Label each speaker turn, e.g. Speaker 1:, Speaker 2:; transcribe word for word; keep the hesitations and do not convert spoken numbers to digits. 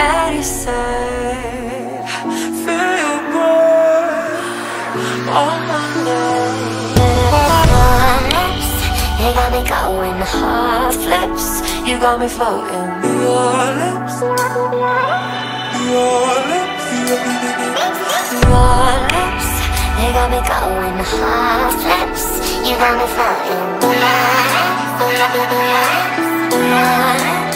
Speaker 1: medicine. Feel good on my lips. You got me going hard flips. You got me floating. Your lips, your lips, your lips. You got me going hard flips. You got me floating. Your lips, your lips.